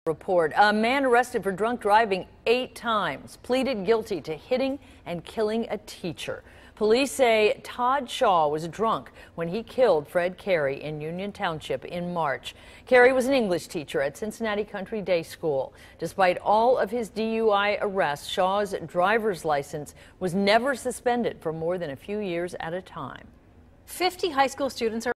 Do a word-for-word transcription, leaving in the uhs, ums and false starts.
Report. A man arrested for drunk driving eight times pleaded guilty to hitting and killing a teacher. Police say Todd Shaw was drunk when he killed Fred Carey in Union Township in March. Carey was an English teacher at Cincinnati Country Day School. Despite all of his D U I arrests, Shaw's driver's license was never suspended for more than a few years at a time. fifty high school students are